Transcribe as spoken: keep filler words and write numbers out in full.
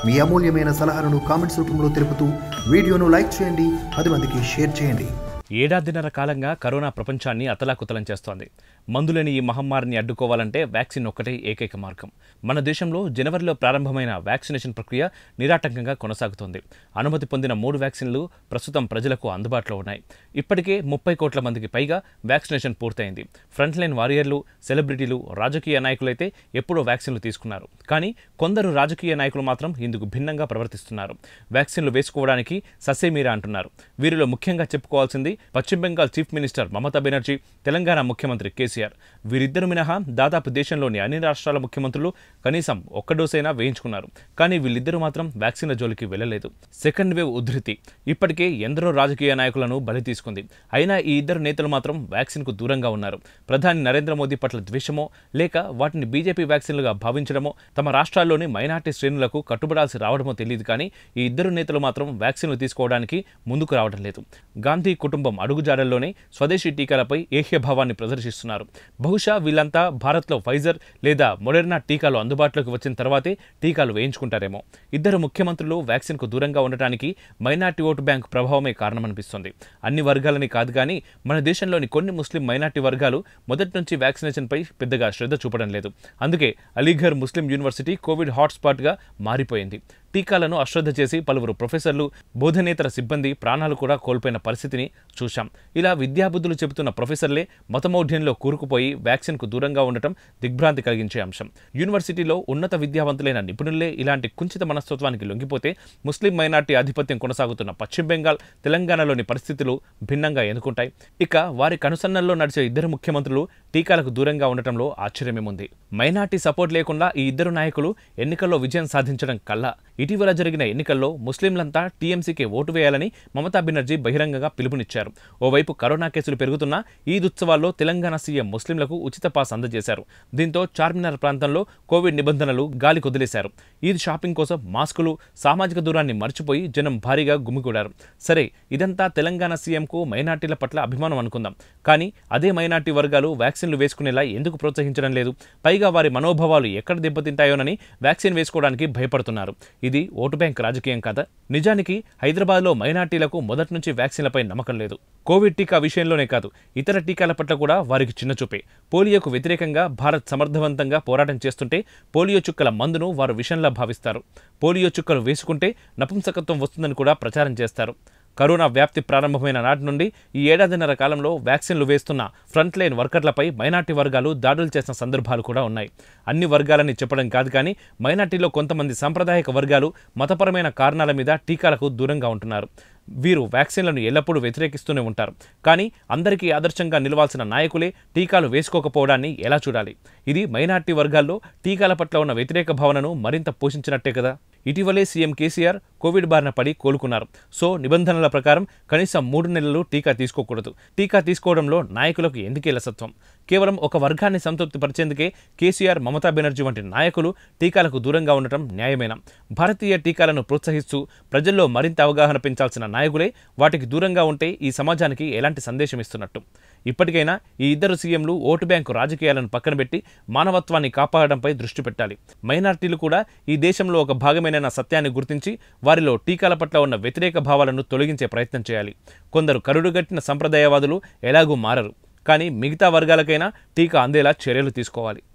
మీ అమూల్యమైన సలహాలను కామెంట్స్ రూపంలో తెలుపుతూ వీడియోను లైక్ చేయండి, పది మందికి షేర్ చేయండి. ఏడాదిన్నర కాలంగా కరోనా ప్రపంచాన్ని అతలాకుతలం చేస్తోంది. మందులేని ఈ మహమ్మారిని అడ్డుకోవాలంటే వ్యాక్సిన్ ఒక్కటే ఏకైక మార్గం. మన దేశంలో జనవరిలో ప్రారంభమైన వ్యాక్సినేషన్ ప్రక్రియ నిరాటంకంగా కొనసాగుతోంది. అనుమతి పొందిన మూడు వ్యాక్సిన్లు ప్రస్తుతం ప్రజలకు అందుబాటులో ఉన్నాయి. ఇప్పటికే ముప్పై కోట్ల మందికి పైగా వ్యాక్సినేషన్ పూర్తయింది. ఫ్రంట్ లైన్ వారియర్లు, సెలబ్రిటీలు, రాజకీయ నాయకులైతే ఎప్పుడో వ్యాక్సిన్లు తీసుకున్నారు. కానీ కొందరు రాజకీయ నాయకులు మాత్రం ఇందుకు భిన్నంగా ప్రవర్తిస్తున్నారు. వ్యాక్సిన్లు వేసుకోవడానికి ససేమీరా అంటున్నారు. వీరిలో ముఖ్యంగా చెప్పుకోవాల్సింది పశ్చిమ బెంగాల్ చీఫ్ మినిస్టర్ మమతా బెనర్జీ, తెలంగాణ ముఖ్యమంత్రి కేసీఆర్. వీరిద్దరు మినహా దాదాపు దేశంలోని అన్ని రాష్ట్రాల ముఖ్యమంత్రులు కనీసం ఒక్క డోసైనా వేయించుకున్నారు. కానీ వీళ్ళిద్దరూ మాత్రం వ్యాక్సిన్ల జోలికి వెళ్లలేదు. సెకండ్ వేవ్ ఉధృతి ఇప్పటికే ఎందరో రాజకీయ నాయకులను బలి తీసుకుంది. అయినా ఈ ఇద్దరు నేతలు మాత్రం వ్యాక్సిన్కు దూరంగా ఉన్నారు. ప్రధాని నరేంద్ర మోదీ పట్ల ద్వేషమో లేక వాటిని బీజేపీ వ్యాక్సిన్లుగా భావించడమో, తమ రాష్ట్రాల్లోని మైనార్టీ శ్రేణులకు కట్టుబడాల్సి రావడమో తెలియదు. కానీ ఈ ఇద్దరు నేతలు మాత్రం వ్యాక్సిన్లు తీసుకోవడానికి ముందుకు రావడం లేదు. గాంధీ కుటుంబం అడుగుజాడల్లోనే స్వదేశీ టీకాలపై ఏహ్యభావాన్ని ప్రదర్శిస్తున్నారు. బహుశా వీళ్ళంతా భారత్లో ఫైజర్ లేదా మొడెర్నా టీకాలు అందుబాటులోకి వచ్చిన తర్వాతే టీకాలు వేయించుకుంటారేమో. ఇద్దరు ముఖ్యమంత్రులు వ్యాక్సిన్కు దూరంగా ఉండటానికి మైనార్టీ ఓటు బ్యాంక్ ప్రభావమే కారణమనిపిస్తుంది. అన్ని వర్గాలని కాదు కానీ మన దేశంలోని కొన్ని ముస్లిం మైనార్టీ వర్గాలు మొదటి నుంచి వ్యాక్సినేషన్పై పెద్దగా శ్రద్ధ చూపడం లేదు. అందుకే అలీఘర్ ముస్లిం యూనివర్సిటీ కోవిడ్ హాట్స్పాట్గా మారిపోయింది. టీకాలను అశ్రద్ధ చేసి పలువురు ప్రొఫెసర్లు, బోధనేతర సిబ్బంది ప్రాణాలు కూడా కోల్పోయిన పరిస్థితిని చూశాం. ఇలా విద్యాబుద్ధులు చెబుతున్న ప్రొఫెసర్లే మతమౌఢ్యంలో కూరుకుపోయి వ్యాక్సిన్కు దూరంగా ఉండటం దిగ్భ్రాంతి కలిగించే అంశం. యూనివర్సిటీలో ఉన్నత విద్యావంతులైన నిపుణులే ఇలాంటి కుంచిత మనస్తత్వానికి లొంగిపోతే ముస్లిం మైనార్టీ ఆధిపత్యం కొనసాగుతున్న పశ్చిమ బెంగాల్, తెలంగాణలోని పరిస్థితులు భిన్నంగా ఎందుకుంటాయి? ఇక వారి కనుసన్నల్లో నడిచే ఇద్దరు ముఖ్యమంత్రులు టీకాలకు దూరంగా ఉండటంలో ఆశ్చర్యమేముంది? మైనార్టీ సపోర్ట్ లేకుండా ఈ ఇద్దరు నాయకులు ఎన్నికల్లో విజయం సాధించడం కల్లా. ఇటీవల జరిగిన ఎన్నికల్లో ముస్లింలంతా టీఎంసీకే ఓటు వేయాలని మమతా బెనర్జీ బహిరంగంగా పిలుపునిచ్చారు. ఓవైపు కరోనా కేసులు పెరుగుతున్నా ఈద్ ఉత్సవాల్లో తెలంగాణ సీఎం ముస్లింలకు ఉచిత పాస్ అందజేశారు. దీంతో చార్మినార్ ప్రాంతంలో కోవిడ్ నిబంధనలు గాలి కొదిలేశారు. ఈద్ షాపింగ్ కోసం మాస్కులు, సామాజిక దూరాన్ని మర్చిపోయి జనం భారీగా గుమిగూడారు. సరే, ఇదంతా తెలంగాణ సీఎంకు మైనార్టీల పట్ల అభిమానం అనుకుందాం. కానీ అదే మైనార్టీ వర్గాలు వ్యాక్సిన్లు వేసుకునేలా ఎందుకు ప్రోత్సహించడం లేదు? పైగా వారి మనోభావాలు ఎక్కడ దెబ్బతింటాయోనని వ్యాక్సిన్ వేసుకోవడానికి భయపడుతున్నారు. ఇది ఓటు బ్యాంక్ రాజకీయం కాదా? నిజానికి హైదరాబాద్లో మైనార్టీలకు మొదటి నుంచి వ్యాక్సిన్లపై నమ్మకం లేదు. కోవిడ్ టీకా విషయంలోనే కాదు, ఇతర టీకాల పట్ల కూడా వారికి చిన్నచూపే. పోలియోకు వ్యతిరేకంగా భారత్ సమర్థవంతంగా పోరాటం చేస్తుంటే పోలియో చుక్కల మందును వారు విషంలా భావిస్తారు. పోలియో చుక్కలు వేసుకుంటే నపుంసకత్వం వస్తుందని కూడా ప్రచారం చేస్తారు. కరోనా వ్యాప్తి ప్రారంభమైన నాటి నుండి ఈ ఏడాదిన్నర కాలంలో వ్యాక్సిన్లు వేస్తున్న ఫ్రంట్ లైన్ వర్కర్లపై మైనార్టీ వర్గాలు దాడులు చేసిన సందర్భాలు కూడా ఉన్నాయి. అన్ని వర్గాలని చెప్పడం కాదు కానీ మైనార్టీలో కొంతమంది సాంప్రదాయక వర్గాలు మతపరమైన కారణాల మీద టీకాలకు దూరంగా ఉంటున్నారు. వీరు వ్యాక్సిన్లను ఎల్లప్పుడూ వ్యతిరేకిస్తూనే ఉంటారు. కానీ అందరికీ ఆదర్శంగా నిలవాల్సిన నాయకులే టీకాలు వేసుకోకపోవడాన్ని ఎలా చూడాలి? ఇది మైనార్టీ వర్గాల్లో టీకాల పట్ల ఉన్న వ్యతిరేక భావనను మరింత పోషించినట్టే కదా. ఇటీవలే సీఎం కేసీఆర్ కోవిడ్ బారిన పడి కోలుకున్నారు. సో నిబంధనల ప్రకారం కనీసం మూడు నెలలు టీకా తీసుకోకూడదు. టీకా తీసుకోవడంలో నాయకులకు ఎందుకే లసత్వం? కేవలం ఒక వర్గాన్ని సంతృప్తి పరిచేందుకే కేసీఆర్, మమతా బెనర్జీ వంటి నాయకులు టీకాలకు దూరంగా ఉండటం న్యాయమేనా? భారతీయ టీకాలను ప్రోత్సహిస్తూ ప్రజల్లో మరింత అవగాహన పెంచాల్సిన నాయకులే వాటికి దూరంగా ఉంటే ఈ సమాజానికి ఎలాంటి సందేశం ఇస్తున్నట్టు? ఇప్పటికైనా ఈ ఇద్దరు సీఎంలు ఓటు బ్యాంకు రాజకీయాలను పక్కన పెట్టి మానవత్వాన్ని కాపాడడంపై దృష్టి పెట్టాలి. మైనార్టీలు కూడా ఈ దేశంలో ఒక భాగమైన సత్యాన్ని గుర్తించి వారిలో టీకాల పట్ల ఉన్న వ్యతిరేక భావాలను తొలగించే ప్రయత్నం చేయాలి. కొందరు కరుడుగట్టిన సంప్రదాయవాదులు ఎలాగూ మారరు. కానీ మిగతా వర్గాలకైనా టీకా అందేలా చర్యలు తీసుకోవాలి.